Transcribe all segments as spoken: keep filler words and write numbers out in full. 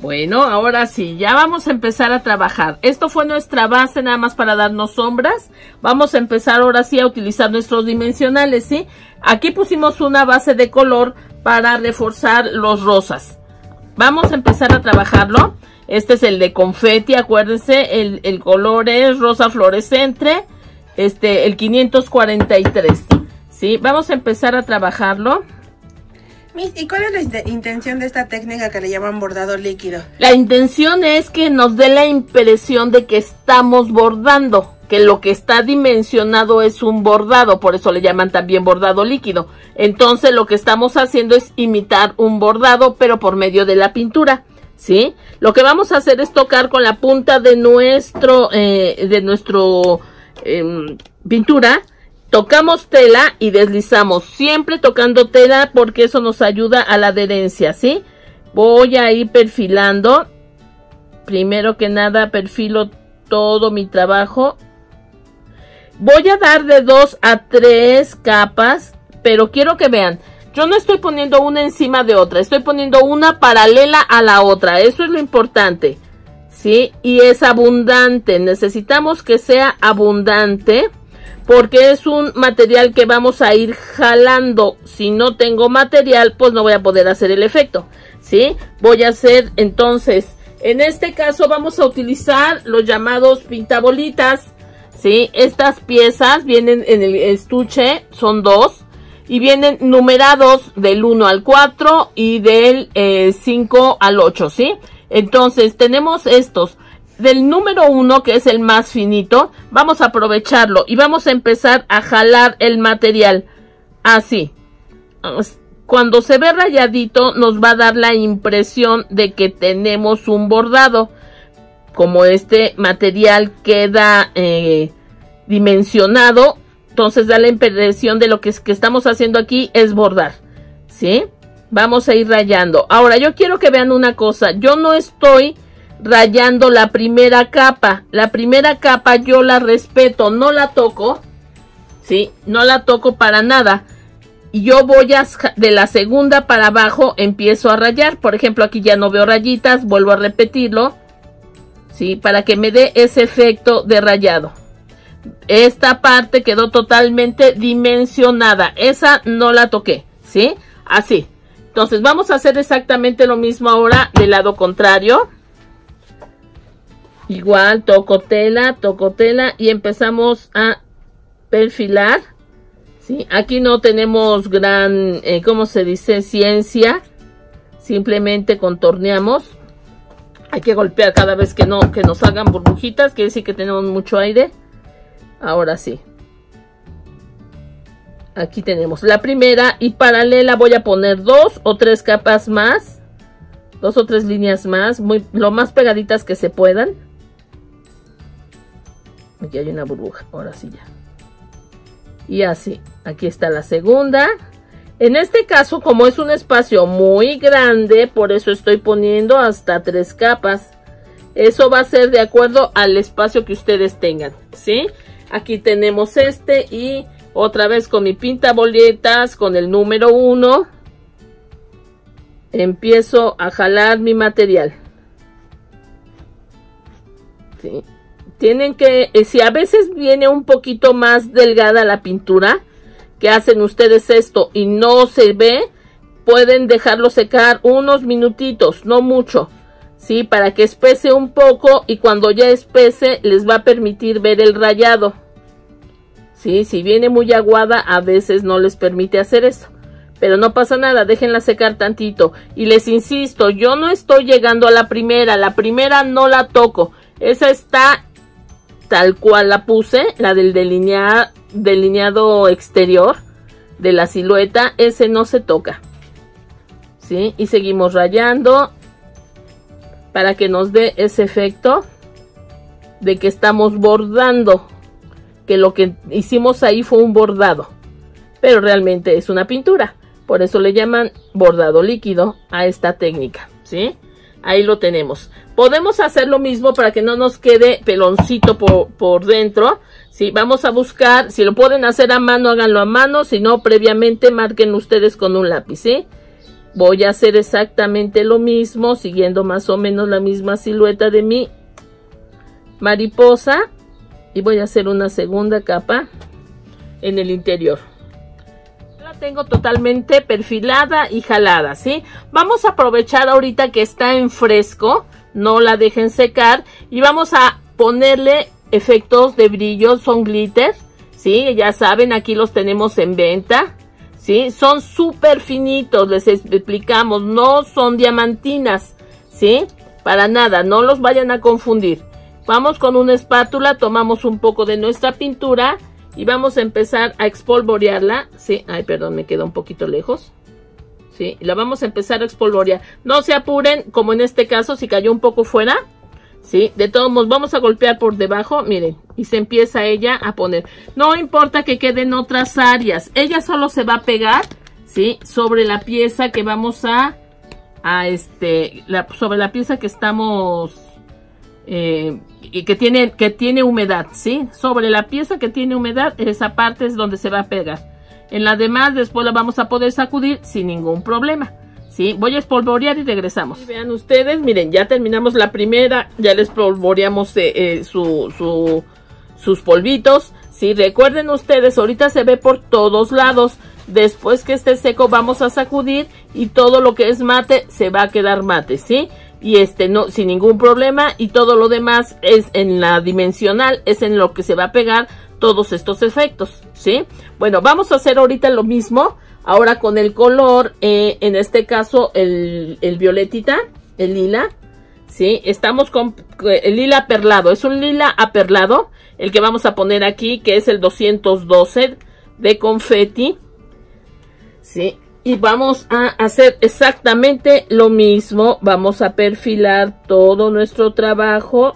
Bueno, ahora sí, ya vamos a empezar a trabajar. Esto fue nuestra base nada más para darnos sombras. Vamos a empezar ahora sí a utilizar nuestros dimensionales, ¿sí? Aquí pusimos una base de color para reforzar los rosas. Vamos a empezar a trabajarlo. Este es el de confeti, acuérdense, el, el color es rosa fluorescente, este, el quinientos cuarenta y tres, ¿sí? Vamos a empezar a trabajarlo. ¿Y cuál es la intención de esta técnica que le llaman bordado líquido? La intención es que nos dé la impresión de que estamos bordando, que lo que está dimensionado es un bordado, por eso le llaman también bordado líquido. Entonces lo que estamos haciendo es imitar un bordado, pero por medio de la pintura, ¿sí? Lo que vamos a hacer es tocar con la punta de nuestro, eh, de nuestro eh, pintura. Tocamos tela y deslizamos, siempre tocando tela porque eso nos ayuda a la adherencia, ¿sí? Voy a ir perfilando. Primero que nada perfilo todo mi trabajo. Voy a dar de dos a tres capas, pero quiero que vean, yo no estoy poniendo una encima de otra, estoy poniendo una paralela a la otra, eso es lo importante, ¿sí? Y es abundante, necesitamos que sea abundante, porque es un material que vamos a ir jalando. Si no tengo material, pues no voy a poder hacer el efecto, ¿sí? Voy a hacer, entonces, en este caso vamos a utilizar los llamados pintabolitas, ¿sí? Estas piezas vienen en el estuche, son dos, y vienen numerados del uno al cuatro y del eh, cinco al ocho, ¿sí? Entonces, tenemos estos. Del número uno, que es el más finito, vamos a aprovecharlo y vamos a empezar a jalar el material así. Cuando se ve rayadito nos va a dar la impresión de que tenemos un bordado. Como este material queda eh, dimensionado, entonces da la impresión de lo que, es, que estamos haciendo aquí es bordar, ¿sí? Vamos a ir rayando. Ahora yo quiero que vean una cosa, yo no estoy rayando la primera capa, la primera capa yo la respeto, no la toco, ¿sí? No la toco para nada, y yo voy a, de la segunda para abajo, empiezo a rayar. Por ejemplo, aquí ya no veo rayitas, vuelvo a repetirlo, ¿sí? Para que me dé ese efecto de rayado. Esta parte quedó totalmente dimensionada, esa no la toqué, ¿sí? Así. Entonces vamos a hacer exactamente lo mismo ahora del lado contrario. Igual toco tela, toco tela y empezamos a perfilar, ¿sí? Aquí no tenemos gran, eh, ¿cómo se dice? Ciencia. Simplemente contorneamos. Hay que golpear cada vez que no, que nos hagan burbujitas, quiere decir que tenemos mucho aire. Ahora sí. Aquí tenemos la primera y paralela voy a poner dos o tres capas más. Dos o tres líneas más, muy, lo más pegaditas que se puedan. Aquí hay una burbuja, ahora sí ya. Y así, aquí está la segunda. En este caso, como es un espacio muy grande, por eso estoy poniendo hasta tres capas. Eso va a ser de acuerdo al espacio que ustedes tengan, ¿sí? Aquí tenemos este y otra vez con mi pintaboletas, con el número uno. Empiezo a jalar mi material. ¿Sí? Tienen que, si a veces viene un poquito más delgada la pintura, que hacen ustedes esto y no se ve, pueden dejarlo secar unos minutitos, no mucho, ¿sí? Para que espese un poco y cuando ya espese les va a permitir ver el rayado, ¿sí? Si viene muy aguada a veces no les permite hacer eso, pero no pasa nada, déjenla secar tantito. Y les insisto, yo no estoy llegando a la primera, la primera no la toco, esa está tal cual la puse, la del delinea, delineado exterior de la silueta, ese no se toca, ¿sí? Y seguimos rayando para que nos dé ese efecto de que estamos bordando, que lo que hicimos ahí fue un bordado, pero realmente es una pintura, por eso le llaman bordado líquido a esta técnica, ¿sí? Ahí lo tenemos. Podemos hacer lo mismo para que no nos quede peloncito por, por dentro. ¿Sí? Vamos a buscar, si lo pueden hacer a mano, háganlo a mano. Si no, previamente marquen ustedes con un lápiz, ¿sí? Voy a hacer exactamente lo mismo, siguiendo más o menos la misma silueta de mi mariposa. Y voy a hacer una segunda capa en el interior. La tengo totalmente perfilada y jalada, ¿sí? Vamos a aprovechar ahorita que está en fresco, no la dejen secar. Y vamos a ponerle efectos de brillo, son glitter, ¿sí? Ya saben, aquí los tenemos en venta, ¿sí? Son súper finitos, les explicamos, no son diamantinas, ¿sí? Para nada, no los vayan a confundir. Vamos con una espátula, tomamos un poco de nuestra pintura y vamos a empezar a espolvorearla, ¿sí? Ay, perdón, me quedó un poquito lejos, ¿sí? La vamos a empezar a espolvorear. No se apuren, como en este caso, si cayó un poco fuera, ¿sí? De todos modos, vamos a golpear por debajo, miren, y se empieza ella a poner. No importa que queden otras áreas, ella solo se va a pegar, ¿sí? Sobre la pieza que vamos a, a este, la, sobre la pieza que estamos... Eh, y que tiene que tiene humedad, ¿sí? Sobre la pieza que tiene humedad, esa parte es donde se va a pegar. En la demás después la vamos a poder sacudir sin ningún problema, ¿sí? Voy a espolvorear y regresamos. Y vean ustedes, miren, ya terminamos la primera, ya les espolvoreamos eh, eh, su, su, sus polvitos, ¿sí? Recuerden ustedes, ahorita se ve por todos lados. Después que esté seco vamos a sacudir y todo lo que es mate se va a quedar mate, ¿sí? Y este no, sin ningún problema, y todo lo demás es en la dimensional, es en lo que se va a pegar todos estos efectos, ¿sí? Bueno, vamos a hacer ahorita lo mismo, ahora con el color, eh, en este caso el, el violetita, el lila, ¿sí? Estamos con el lila perlado, es un lila aperlado, el que vamos a poner aquí, que es el doscientos doce de confeti, ¿sí? Y vamos a hacer exactamente lo mismo. Vamos a perfilar todo nuestro trabajo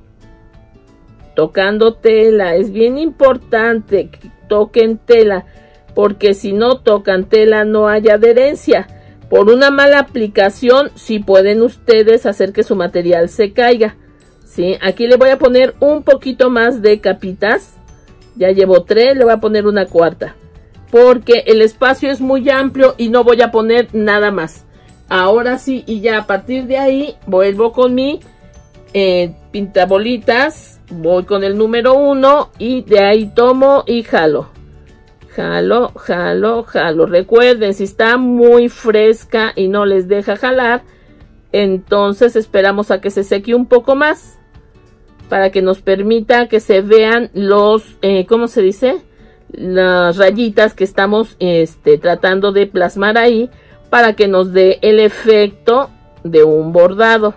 tocando tela. Es bien importante que toquen tela, porque si no tocan tela no hay adherencia. Por una mala aplicación, sí pueden ustedes hacer que su material se caiga, ¿sí? Aquí le voy a poner un poquito más de capitas. Ya llevo tres, le voy a poner una cuarta, porque el espacio es muy amplio y no voy a poner nada más. Ahora sí, y ya a partir de ahí vuelvo con mi eh, pintabolitas, voy con el número uno y de ahí tomo y jalo. Jalo, jalo, jalo. Recuerden, si está muy fresca y no les deja jalar, entonces esperamos a que se seque un poco más para que nos permita que se vean los, eh, ¿cómo se dice? Las rayitas que estamos este, tratando de plasmar ahí, para que nos dé el efecto de un bordado,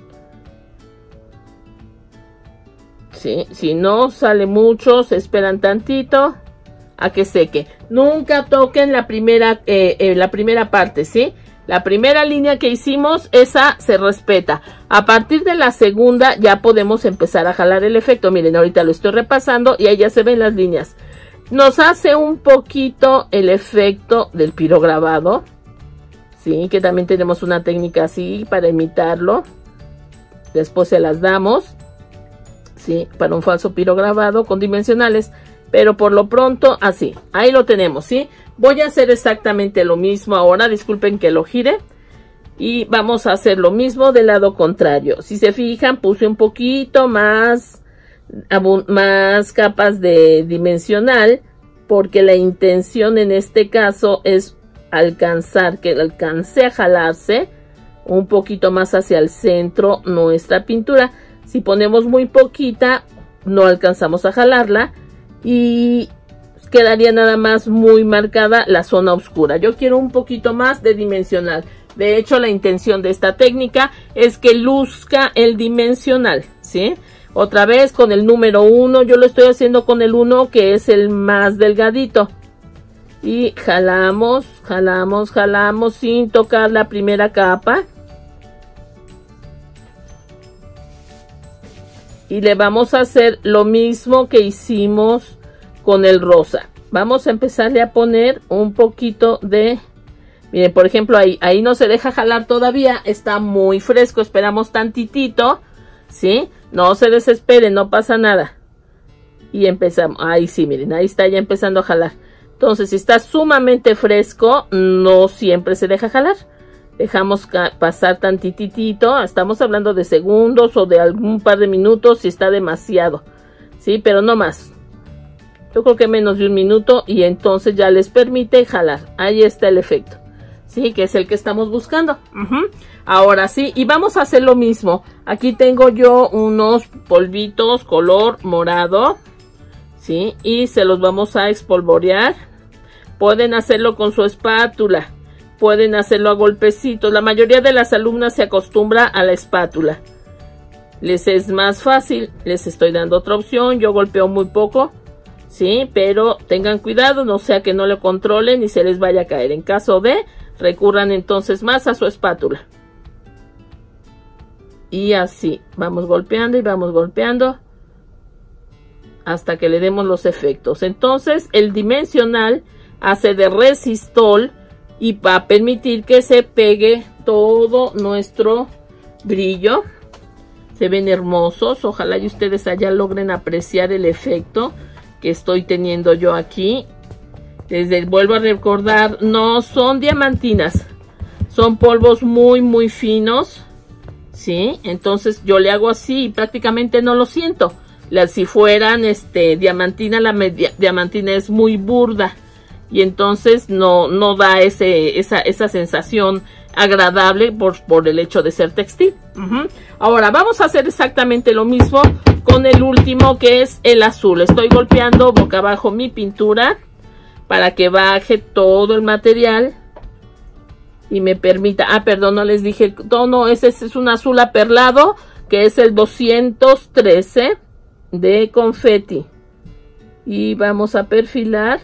¿sí? Si no sale mucho, se esperan tantito a que seque. Nunca toquen la primera, eh, eh, la primera parte, ¿sí? La primera línea que hicimos, esa se respeta. A partir de la segunda ya podemos empezar a jalar el efecto. Miren, ahorita lo estoy repasando y ahí ya se ven las líneas. Nos hace un poquito el efecto del pirograbado, sí, que también tenemos una técnica así para imitarlo. Después se las damos, sí, para un falso pirograbado con dimensionales, pero por lo pronto así, ahí lo tenemos, sí. Voy a hacer exactamente lo mismo ahora, disculpen que lo gire, y vamos a hacer lo mismo del lado contrario. Si se fijan, puse un poquito más... más capas de dimensional, porque la intención en este caso es alcanzar, que alcance a jalarse un poquito más hacia el centro nuestra pintura. Si ponemos muy poquita, no alcanzamos a jalarla y quedaría nada más muy marcada la zona oscura. Yo quiero un poquito más de dimensional. De hecho, la intención de esta técnica es que luzca el dimensional, ¿sí? Otra vez con el número uno, yo lo estoy haciendo con el uno, que es el más delgadito. Y jalamos, jalamos, jalamos sin tocar la primera capa. Y le vamos a hacer lo mismo que hicimos con el rosa. Vamos a empezarle a poner un poquito de... Miren, por ejemplo, ahí, ahí no se deja jalar todavía, está muy fresco, esperamos tantitito, ¿sí? No se desesperen, no pasa nada. Y empezamos, ahí sí, miren, ahí está ya empezando a jalar. Entonces, si está sumamente fresco, no siempre se deja jalar. Dejamos pasar tantitito, estamos hablando de segundos o de algún par de minutos si está demasiado, ¿sí? Pero no más. Yo creo que menos de un minuto y entonces ya les permite jalar. Ahí está el efecto, ¿sí? Que es el que estamos buscando. Uh-huh. Ahora sí, y vamos a hacer lo mismo. Aquí tengo yo unos polvitos color morado, ¿sí? Y se los vamos a espolvorear. Pueden hacerlo con su espátula. Pueden hacerlo a golpecitos. La mayoría de las alumnas se acostumbra a la espátula. Les es más fácil. Les estoy dando otra opción. Yo golpeo muy poco, sí, pero tengan cuidado, no sea que no lo controlen y se les vaya a caer. En caso de, recurran entonces más a su espátula. Y así, vamos golpeando y vamos golpeando hasta que le demos los efectos. Entonces, el dimensional hace de resistol y va a permitir que se pegue todo nuestro brillo. Se ven hermosos. Ojalá y ustedes allá logren apreciar el efecto que estoy teniendo yo aquí. Les vuelvo a recordar, no son diamantinas. Son polvos muy, muy finos. ¿Sí? Entonces yo le hago así y prácticamente no lo siento. La, si fueran este, diamantina, la media, diamantina es muy burda. Y entonces no, no da ese, esa, esa sensación agradable por, por el hecho de ser textil. Uh-huh. Ahora vamos a hacer exactamente lo mismo con el último, que es el azul. Estoy golpeando boca abajo mi pintura para que baje todo el material y me permita... Ah, perdón, no les dije el tono. Ese es un azul aperlado, que es el doscientos trece de confeti. Y vamos a perfilar.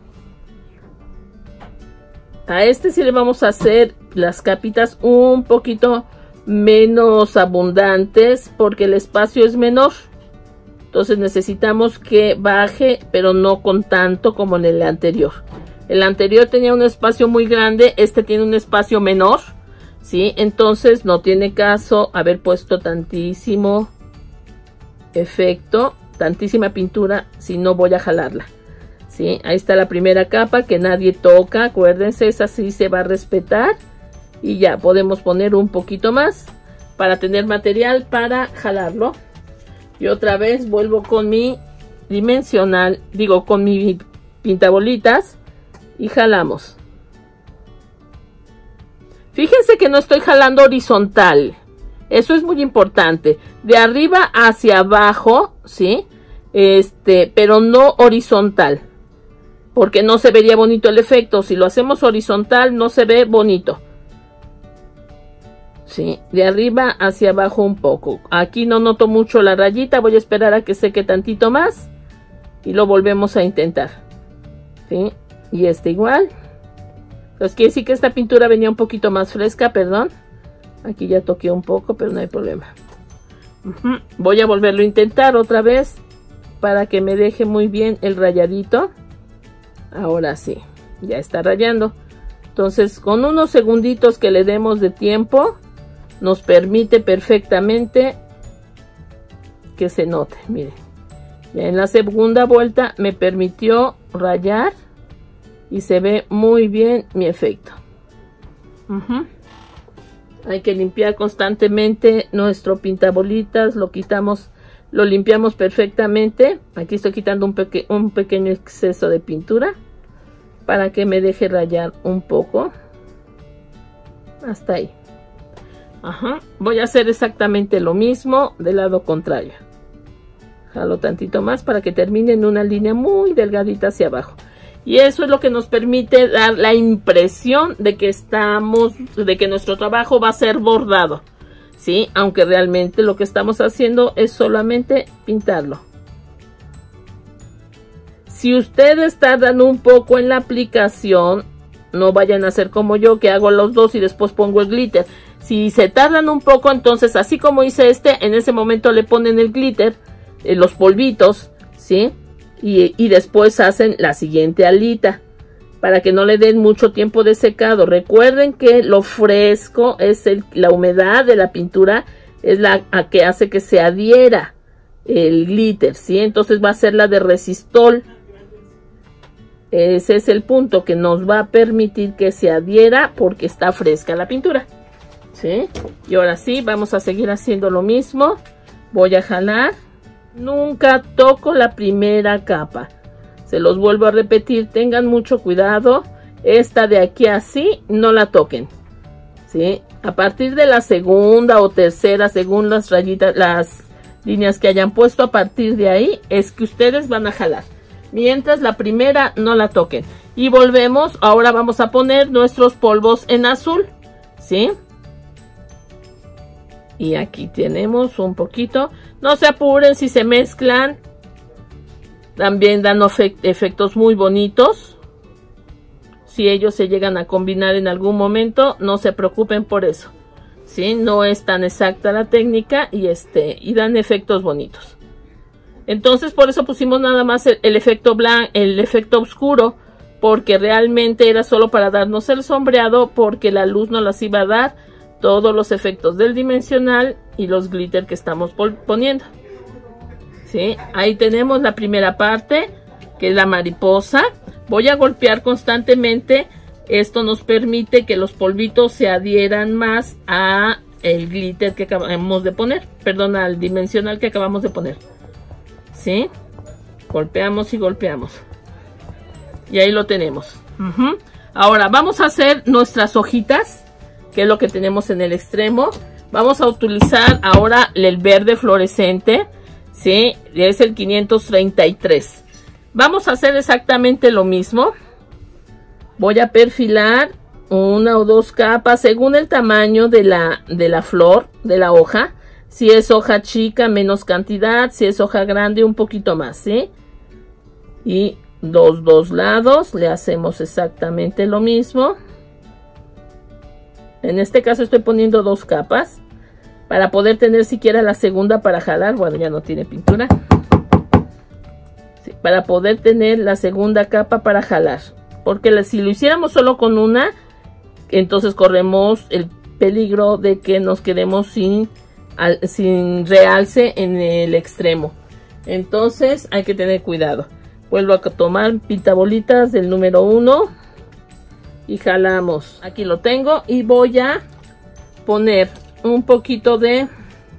A este sí le vamos a hacer las capitas un poquito menos abundantes porque el espacio es menor. Entonces necesitamos que baje, pero no con tanto como en el anterior. El anterior tenía un espacio muy grande, este tiene un espacio menor, ¿sí? Entonces no tiene caso haber puesto tantísimo efecto, tantísima pintura, si no voy a jalarla. ¿Sí? Ahí está la primera capa que nadie toca, acuérdense, esa sí se va a respetar. Y ya podemos poner un poquito más para tener material para jalarlo. Y otra vez vuelvo con mi dimensional, digo con mi pintabolitas y jalamos. Fíjense que no estoy jalando horizontal, eso es muy importante, de arriba hacia abajo, ¿sí? Este, pero no horizontal. Porque no se vería bonito el efecto. Si lo hacemos horizontal no se ve bonito. Sí, de arriba hacia abajo un poco. Aquí no noto mucho la rayita. Voy a esperar a que seque tantito más. Y lo volvemos a intentar. Sí, y este igual. Entonces quiere decir que esta pintura venía un poquito más fresca, perdón. Aquí ya toqué un poco, pero no hay problema. Uh-huh. Voy a volverlo a intentar otra vez. Para que me deje muy bien el rayadito. Ahora sí, ya está rayando. Entonces con unos segunditos que le demos de tiempo nos permite perfectamente que se note. Miren, ya en la segunda vuelta me permitió rayar y se ve muy bien mi efecto. Uh-huh. Hay que limpiar constantemente nuestro pintabolitas, lo quitamos, lo limpiamos perfectamente. Aquí estoy quitando un, peque un pequeño exceso de pintura para que me deje rayar un poco. Hasta ahí. Ajá. Voy a hacer exactamente lo mismo del lado contrario. Jalo tantito más para que termine en una línea muy delgadita hacia abajo. Y eso es lo que nos permite dar la impresión de que estamos, de que nuestro trabajo va a ser bordado. ¿Sí? Aunque realmente lo que estamos haciendo es solamente pintarlo. Si ustedes tardan un poco en la aplicación, no vayan a hacer como yo, que hago los dos y después pongo el glitter. Si se tardan un poco, entonces así como hice este, en ese momento le ponen el glitter, eh, los polvitos, ¿sí? Y, y después hacen la siguiente alita, para que no le den mucho tiempo de secado. Recuerden que lo fresco es el, la humedad de la pintura, es la a que hace que se adhiera el glitter, ¿sí? Entonces va a ser la de resistol. Ese es el punto que nos va a permitir que se adhiera porque está fresca la pintura, ¿sí? Y ahora sí, vamos a seguir haciendo lo mismo. Voy a jalar. Nunca toco la primera capa. Se los vuelvo a repetir, tengan mucho cuidado. Esta de aquí así, no la toquen, ¿sí? A partir de la segunda o tercera, según las rayitas, las líneas que hayan puesto, a partir de ahí es que ustedes van a jalar. Mientras la primera no la toquen. Y volvemos, ahora vamos a poner nuestros polvos en azul, ¿sí? Y aquí tenemos un poquito. No se apuren si se mezclan. También dan efectos muy bonitos. Si ellos se llegan a combinar en algún momento, no se preocupen por eso, ¿sí? No es tan exacta la técnica y, este, y dan efectos bonitos. Entonces por eso pusimos nada más el, el efecto blanco, el efecto oscuro, porque realmente era solo para darnos el sombreado, porque la luz nos las iba a dar todos los efectos del dimensional y los glitter que estamos poniendo, ¿sí? Ahí tenemos la primera parte, que es la mariposa. Voy a golpear constantemente. Esto nos permite que los polvitos se adhieran más a el glitter que acabamos de poner, perdón, al dimensional que acabamos de poner, ¿sí? Golpeamos y golpeamos. Y ahí lo tenemos. Uh-huh. Ahora vamos a hacer nuestras hojitas, que es lo que tenemos en el extremo. Vamos a utilizar ahora el verde fluorescente, ¿sí? Es el quinientos treinta y tres. Vamos a hacer exactamente lo mismo. Voy a perfilar una o dos capas según el tamaño de la, de la flor, de la hoja. Si es hoja chica, menos cantidad. Si es hoja grande, un poquito más, ¿sí? Y los dos lados le hacemos exactamente lo mismo. En este caso estoy poniendo dos capas para poder tener siquiera la segunda para jalar. Bueno, ya no tiene pintura. Para poder tener la segunda capa para jalar, porque si lo hiciéramos solo con una, entonces corremos el peligro de que nos quedemos sin, al, sin realce en el extremo. Entonces hay que tener cuidado. Vuelvo a tomar pintabolitas del número uno y jalamos. Aquí lo tengo y voy a poner un poquito de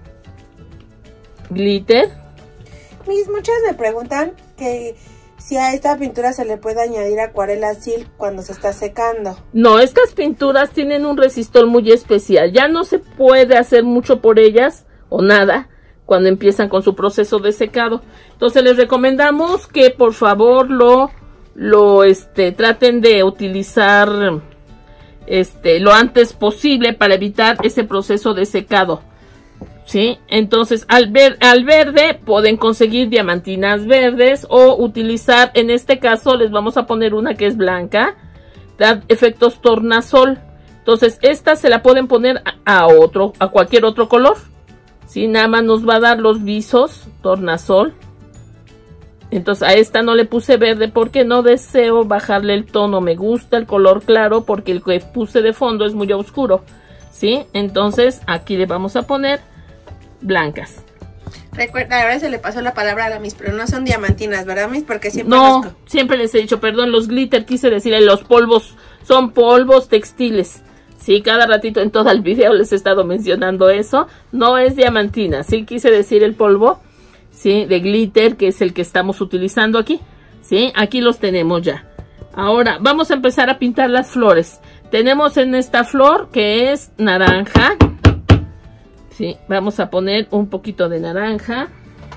glitter. Mis, muchas me preguntan que si a esta pintura se le puede añadir acuarela silk cuando se está secando. No, estas pinturas tienen un resistor muy especial. Ya no se puede hacer mucho por ellas o nada cuando empiezan con su proceso de secado. Entonces les recomendamos que por favor lo, lo este, traten de utilizar este, lo antes posible para evitar ese proceso de secado, ¿sí? Entonces al, ver, al verde pueden conseguir diamantinas verdes o utilizar, en este caso les vamos a poner una que es blanca, da efectos tornasol. Entonces esta se la pueden poner a, a otro, a cualquier otro color, ¿sí? Nada más nos va a dar los visos tornasol. Entonces a esta no le puse verde porque no deseo bajarle el tono. Me gusta el color claro porque el que puse de fondo es muy oscuro, ¿sí? Entonces aquí le vamos a poner blancas. Recuerda, ahora se le pasó la palabra a la Miss, pero no son diamantinas, ¿verdad, Miss? Porque siempre no, los... siempre les he dicho, perdón, los glitter quise decirle, los polvos son polvos textiles. Sí, cada ratito en todo el video les he estado mencionando eso. No es diamantina, sí quise decir el polvo, sí, de glitter, que es el que estamos utilizando aquí. Sí, aquí los tenemos ya. Ahora vamos a empezar a pintar las flores. Tenemos en esta flor que es naranja. Sí, vamos a poner un poquito de naranja.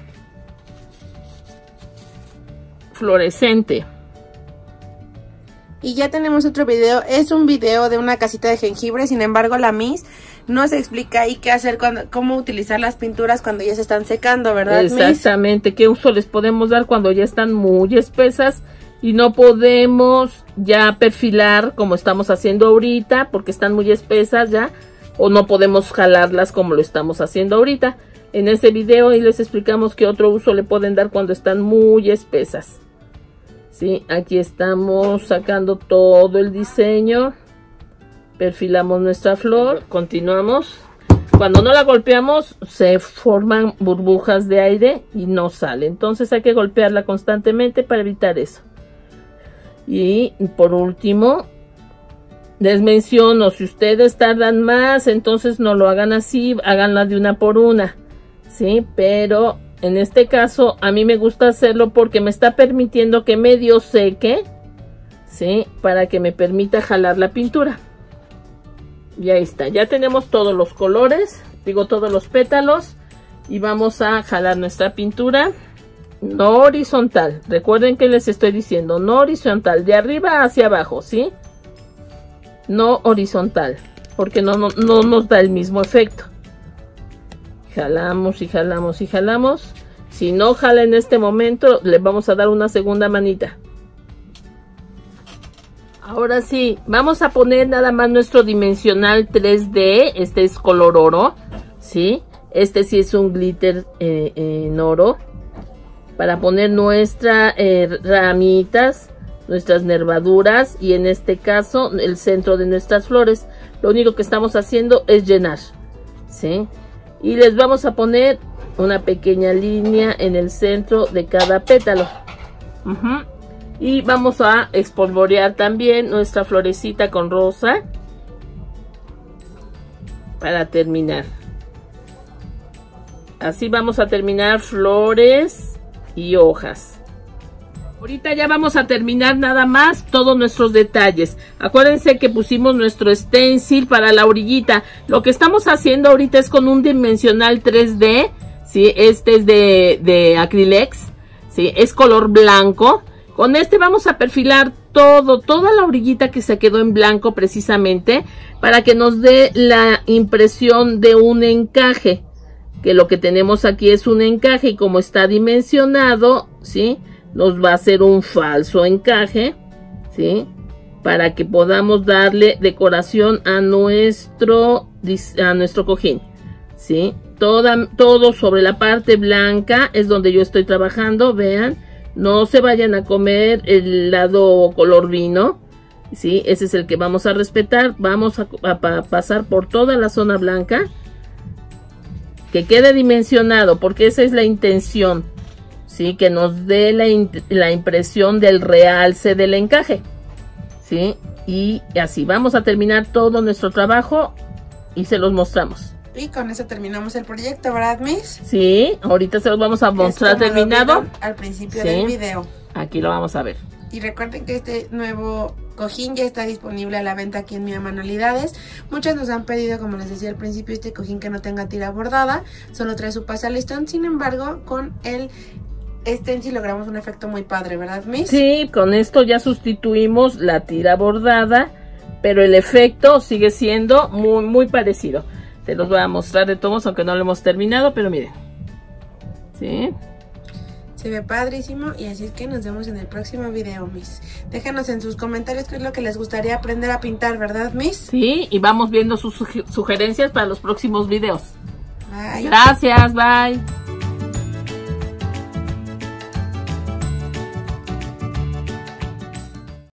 Fluorescente. Y ya tenemos otro video. Es un video de una casita de jengibre. Sin embargo, la Miss nos explica ahí qué hacer, cuando, cómo utilizar las pinturas cuando ya se están secando, ¿verdad, Miss? Exactamente. ¿Qué uso les podemos dar cuando ya están muy espesas y no podemos ya perfilar como estamos haciendo ahorita porque están muy espesas ya? O no podemos jalarlas como lo estamos haciendo ahorita. En este video y les explicamos qué otro uso le pueden dar cuando están muy espesas. Sí, aquí estamos sacando todo el diseño. Perfilamos nuestra flor. Continuamos. Cuando no la golpeamos se forman burbujas de aire y no sale. Entonces hay que golpearla constantemente para evitar eso. Y por último, les menciono, si ustedes tardan más, entonces no lo hagan así, háganla de una por una, ¿sí? Pero en este caso, a mí me gusta hacerlo porque me está permitiendo que medio seque, ¿sí? Para que me permita jalar la pintura. Y ahí está, ya tenemos todos los colores, digo todos los pétalos, y vamos a jalar nuestra pintura. No horizontal, recuerden que les estoy diciendo, no horizontal, de arriba hacia abajo, ¿sí? No horizontal, porque no, no, no nos da el mismo efecto. Jalamos y jalamos y jalamos. Si no jala en este momento, le vamos a dar una segunda manita. Ahora sí, vamos a poner nada más nuestro dimensional tres D, este es color oro, ¿sí? Este sí es un glitter eh, en oro. Para poner nuestras eh, ramitas, nuestras nervaduras y en este caso el centro de nuestras flores. Lo único que estamos haciendo es llenar, ¿sí? Y les vamos a poner una pequeña línea en el centro de cada pétalo. Uh-huh. Y vamos a espolvorear también nuestra florecita con rosa para terminar. Así vamos a terminar flores y hojas. Ahorita ya vamos a terminar nada más todos nuestros detalles. Acuérdense que pusimos nuestro stencil para la orillita. Lo que estamos haciendo ahorita es con un dimensional tres D, ¿sí? Este es de, de Acrylex, ¿sí? Es color blanco. Con este vamos a perfilar todo, toda la orillita que se quedó en blanco precisamente para que nos dé la impresión de un encaje. Que lo que tenemos aquí es un encaje y como está dimensionado, ¿sí? Nos va a hacer un falso encaje, ¿sí? Para que podamos darle decoración a nuestro, a nuestro cojín, ¿sí? Toda, todo sobre la parte blanca es donde yo estoy trabajando, vean. No se vayan a comer el lado color vino, ¿sí? Ese es el que vamos a respetar. Vamos a, a, a pasar por toda la zona blanca. Que quede dimensionado, porque esa es la intención, ¿sí? Que nos dé la, la impresión del realce del encaje, ¿sí? Y así vamos a terminar todo nuestro trabajo y se los mostramos. Y con eso terminamos el proyecto, ¿verdad, Miss? Sí, ahorita se los vamos a mostrar terminado. Al principio sí, del video. Aquí lo vamos a ver. Y recuerden que este nuevo cojín ya está disponible a la venta aquí en Mia Manualidades. Muchos nos han pedido, como les decía al principio, este cojín que no tenga tira bordada. Solo trae su pasa listón. Sin embargo, con el stencil logramos un efecto muy padre, ¿verdad, Miss? Sí, con esto ya sustituimos la tira bordada, pero el efecto sigue siendo muy, muy parecido. Se los voy a mostrar de todos, aunque no lo hemos terminado, pero miren. ¿Sí? Se ve padrísimo y así es que nos vemos en el próximo video, Miss. Déjenos en sus comentarios qué es lo que les gustaría aprender a pintar, ¿verdad, Miss? Sí, y vamos viendo sus sugerencias para los próximos videos. Bye. Gracias, bye.